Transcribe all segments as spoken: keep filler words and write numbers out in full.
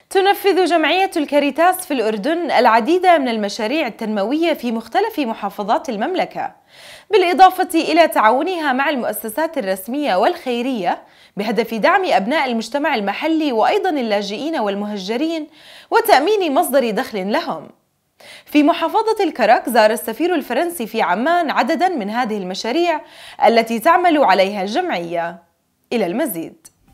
تنفذ جمعية الكاريتاس في الأردن العديد من المشاريع التنموية في مختلف محافظات المملكة، بالإضافة إلى تعاونها مع المؤسسات الرسمية والخيرية بهدف دعم أبناء المجتمع المحلي وأيضا اللاجئين والمهجرين وتأمين مصدر دخل لهم. في محافظة الكرك زار السفير الفرنسي في عمان عددا من هذه المشاريع التي تعمل عليها الجمعية. إلى المزيد.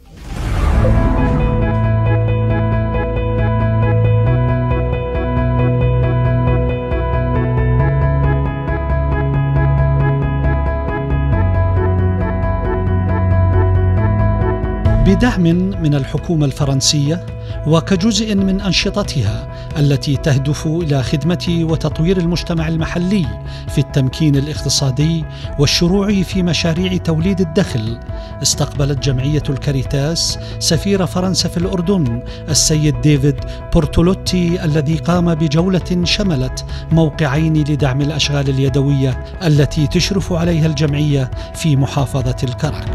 بدعم من الحكومة الفرنسية وكجزء من أنشطتها التي تهدف إلى خدمة وتطوير المجتمع المحلي في التمكين الاقتصادي والشروع في مشاريع توليد الدخل، استقبلت جمعية الكاريتاس سفير فرنسا في الأردن السيد ديفيد بورتولوتي، الذي قام بجولة شملت موقعين لدعم الأشغال اليدوية التي تشرف عليها الجمعية في محافظة الكرك.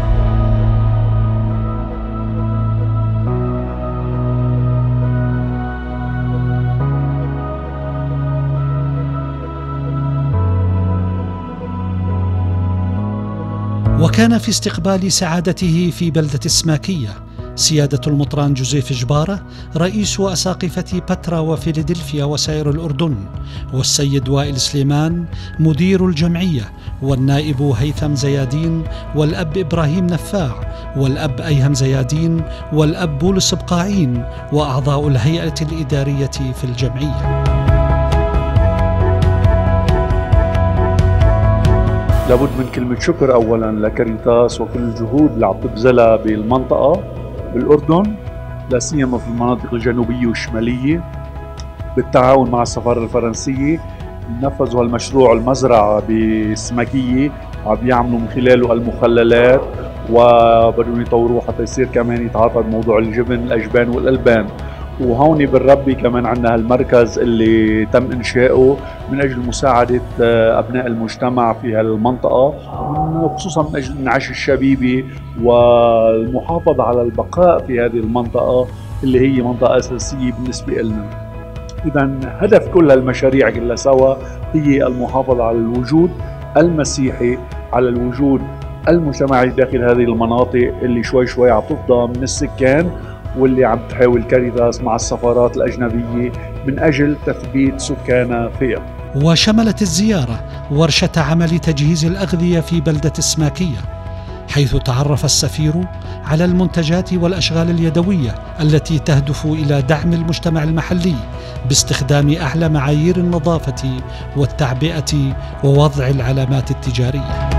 وكان في استقبال سعادته في بلدة السماكية سيادة المطران جوزيف جبارة رئيس أساقفة بترا وفيلادلفيا وسائر الأردن، والسيد وائل سليمان مدير الجمعية، والنائب هيثم زيادين، والأب إبراهيم نفاع، والأب أيهم زيادين، والأب بولس بقاعين، وأعضاء الهيئة الإدارية في الجمعية. لابد من كلمة شكر أولاً لكاريتاس وكل الجهود اللي عم تبذلها بالمنطقة بالأردن، لا سيما في المناطق الجنوبية والشمالية بالتعاون مع السفارة الفرنسية. نفذوا هالمشروع المزرعة بالسماكية عم بيعملوا من خلاله المخللات، وبدهم يطوروه حتى يصير كمان يتعاطى موضوع الجبن الأجبان والألبان. وهون بالربي كمان عندنا هالمركز اللي تم إنشاؤه من أجل مساعدة أبناء المجتمع في هالمنطقة، خصوصا من أجل الانعاش الشبيبي والمحافظة على البقاء في هذه المنطقة اللي هي منطقة أساسية بالنسبة لنا. إذا هدف كل هالمشاريع كلها سوا هي المحافظة على الوجود المسيحي، على الوجود المجتمعي داخل هذه المناطق اللي شوي شوي عم تفضى من السكان، واللي عم تحاول كاريتاس مع السفارات الأجنبية من أجل تثبيت سكانها فيها. وشملت الزيارة ورشة عمل تجهيز الأغذية في بلدة السماكية، حيث تعرف السفير على المنتجات والأشغال اليدوية التي تهدف إلى دعم المجتمع المحلي باستخدام أعلى معايير النظافة والتعبئة ووضع العلامات التجارية.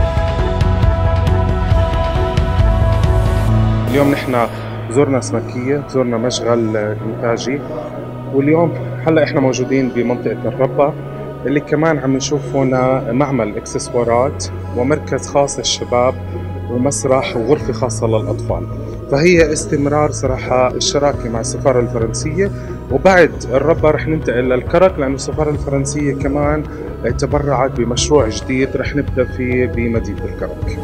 اليوم نحن زرنا سماكية، زرنا مشغل إنتاجي، واليوم هلا احنا موجودين بمنطقة الربة اللي كمان عم نشوف هنا معمل اكسسوارات ومركز خاص للشباب ومسرح وغرفة خاصة للأطفال. فهي استمرار صراحة الشراكة مع السفارة الفرنسية، وبعد الربة رح ننتقل للكرك لأن السفارة الفرنسية كمان تبرعت بمشروع جديد رح نبدأ فيه بمدينة الكرك.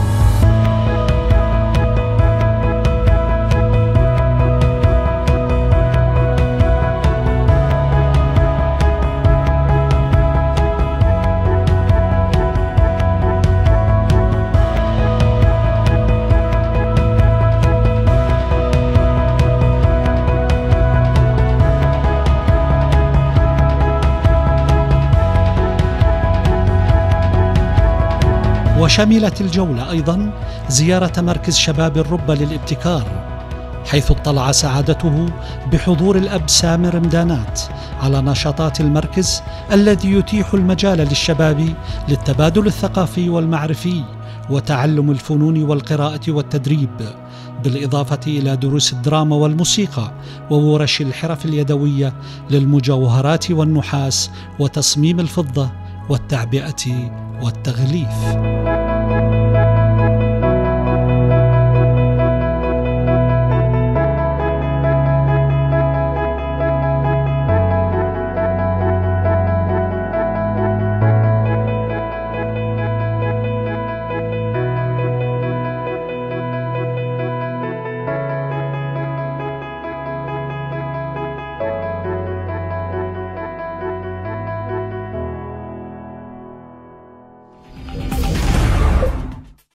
وشملت الجولة أيضا زيارة مركز شباب الربة للابتكار، حيث اطلع سعادته بحضور الأب سامر مدانات على نشاطات المركز الذي يتيح المجال للشباب للتبادل الثقافي والمعرفي وتعلم الفنون والقراءة والتدريب، بالإضافة إلى دروس الدراما والموسيقى وورش الحرف اليدوية للمجوهرات والنحاس وتصميم الفضة والتعبئة والتغليف.